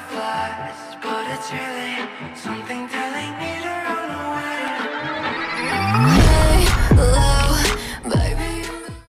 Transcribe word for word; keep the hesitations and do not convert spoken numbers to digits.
butterflies, but it's really something telling me to